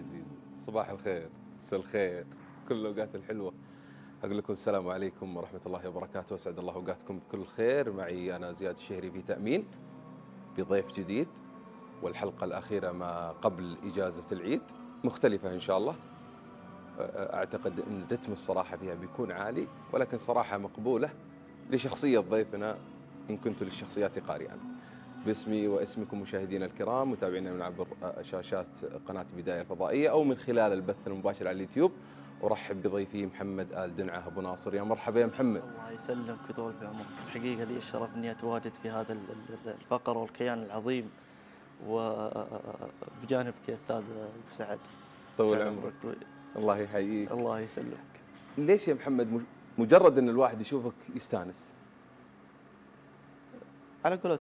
عزيز، صباح الخير، مساء الخير، كل الأوقات الحلوة. أقول لكم السلام عليكم ورحمة الله وبركاته، أسعد الله أوقاتكم بكل خير. معي أنا زياد الشهري في تأمين بضيف جديد، والحلقة الأخيرة ما قبل إجازة العيد، مختلفة إن شاء الله. أعتقد أن رتم الصراحة فيها بيكون عالي، ولكن صراحة مقبولة لشخصية ضيفنا إن كنت للشخصيات قارئا. باسمي واسمكم مشاهدينا الكرام، متابعينا من عبر شاشات قناة بداية الفضائية أو من خلال البث المباشر على اليوتيوب، أرحب بضيفي محمد آل دنعة أبو ناصر. يا مرحبا يا محمد. الله يسلمك ويطول في عمرك. الحقيقة لي الشرف إني أتواجد في هذا الفقر والكيان العظيم، وبجانبك يا أستاذ أبو سعد. طول كان عمرك. عمرك طويل. الله يحييك. الله يسلمك. ليش يا محمد مجرد أن الواحد يشوفك يستانس؟ على قولة